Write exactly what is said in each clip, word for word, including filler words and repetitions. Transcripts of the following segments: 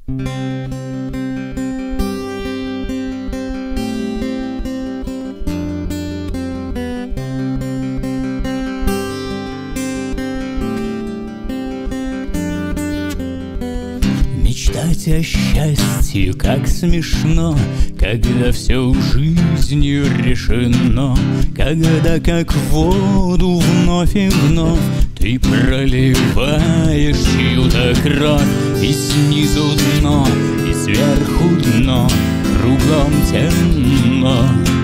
Мечтать о счастье, как смешно, когда все жизнью решено, когда как воду вновь и вновь ты проливаешь чью-то кровь, и снизу дно, и сверху дно, кругом темно.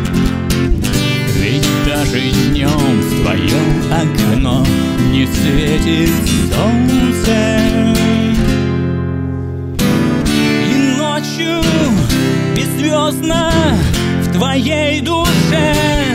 Ведь даже днем в твое окно не светит солнце, беззвездно в твоей душе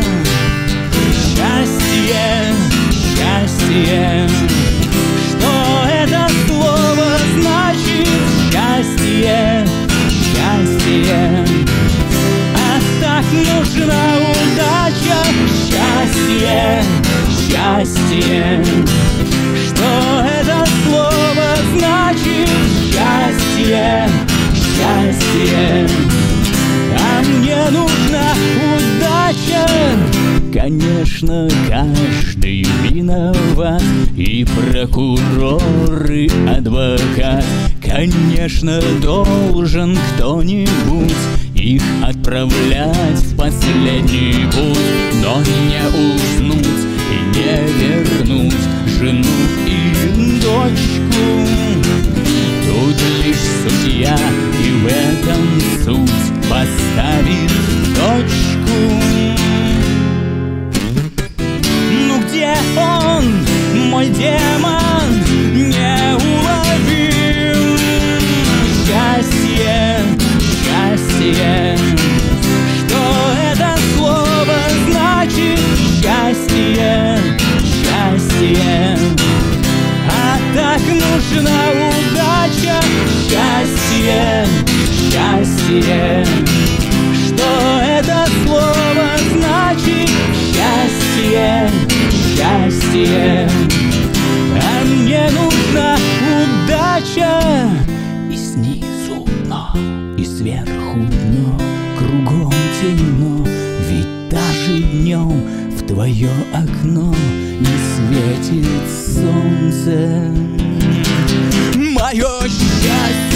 счастье, счастье. Что это слово значит? Счастье, счастье. А так нужна удача. Счастье, счастье. Что это слово значит? Счастье, счастье. А мне нужна удача. Конечно, каждый виноват, и прокурор, и адвокат. Конечно, должен кто-нибудь их отправлять в последний путь, но не уснуть и не вернуть жену и дочку. Тут лишь судья, и в этом суть, поставит точку. Ну где он, мой демон, неуловим? Счастье, счастье. Что это слово значит? Счастье, счастье. А так нужна удача. Счастье, счастье. Что это слово значит? Счастье, счастье. А мне нужна удача. И снизу дно, и сверху дно, кругом темно. Ведь даже днем в твое окно не светит солнце. Мое счастье.